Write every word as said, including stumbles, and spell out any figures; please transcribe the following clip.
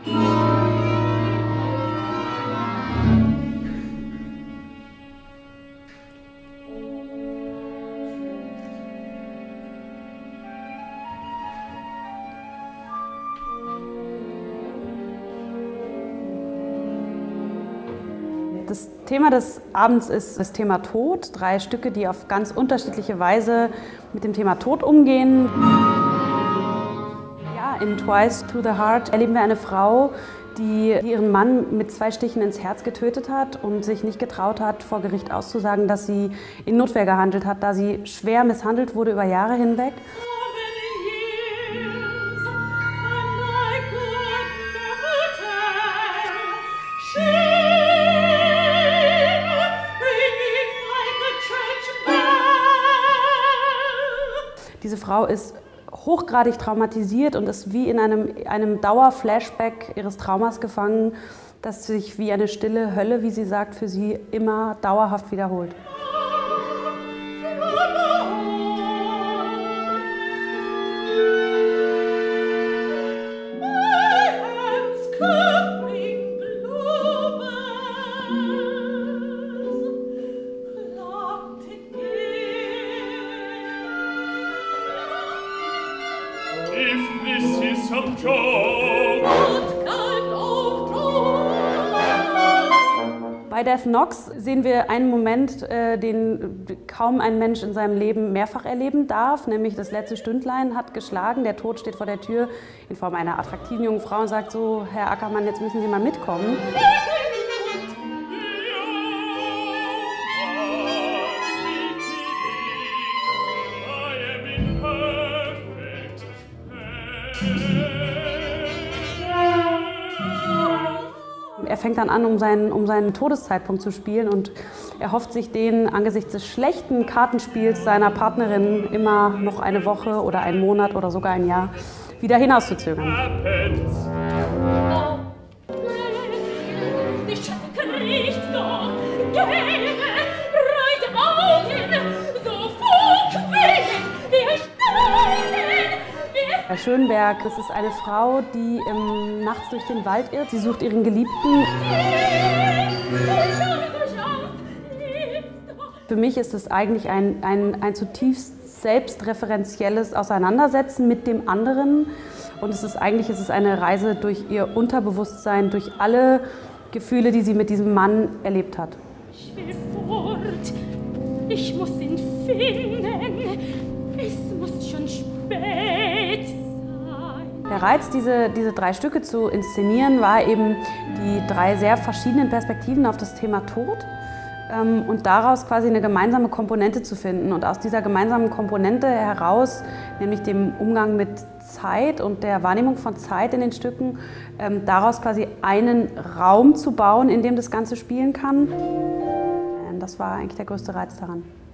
Das Thema des Abends ist das Thema Tod. Drei Stücke, die auf ganz unterschiedliche Weise mit dem Thema Tod umgehen. Ja, in Twice to the Heart erleben wir eine Frau, die ihren Mann mit zwei Stichen ins Herz getötet hat und sich nicht getraut hat, vor Gericht auszusagen, dass sie in Notwehr gehandelt hat, da sie schwer misshandelt wurde über Jahre hinweg. Diese Frau ist hochgradig traumatisiert und ist wie in einem, einem Dauerflashback ihres Traumas gefangen, das sich wie eine stille Hölle, wie sie sagt, für sie immer dauerhaft wiederholt. Bei Death Knocks sehen wir einen Moment, äh, den kaum ein Mensch in seinem Leben mehrfach erleben darf, nämlich das letzte Stündlein hat geschlagen, der Tod steht vor der Tür in Form einer attraktiven jungen Frau und sagt so, Herr Ackermann, jetzt müssen Sie mal mitkommen. Er fängt dann an, um seinen, um seinen Todeszeitpunkt zu spielen und er hofft sich den angesichts des schlechten Kartenspiels seiner Partnerin immer noch eine Woche oder einen Monat oder sogar ein Jahr wieder hinauszuzögern. Herr Schönberg, das ist eine Frau, die ähm, nachts durch den Wald irrt. Sie sucht ihren Geliebten. Für mich ist es eigentlich ein, ein, ein zutiefst selbstreferenzielles Auseinandersetzen mit dem anderen. Und es ist eigentlich es ist eine Reise durch ihr Unterbewusstsein, durch alle Gefühle, die sie mit diesem Mann erlebt hat. Ich will fort, ich muss ihn finden, es muss schon spät sein. Der Reiz, diese, diese drei Stücke zu inszenieren, war eben die drei sehr verschiedenen Perspektiven auf das Thema Tod ähm, und daraus quasi eine gemeinsame Komponente zu finden. Und aus dieser gemeinsamen Komponente heraus, nämlich dem Umgang mit Zeit und der Wahrnehmung von Zeit in den Stücken, ähm, daraus quasi einen Raum zu bauen, in dem das Ganze spielen kann. Das war eigentlich der größte Reiz daran.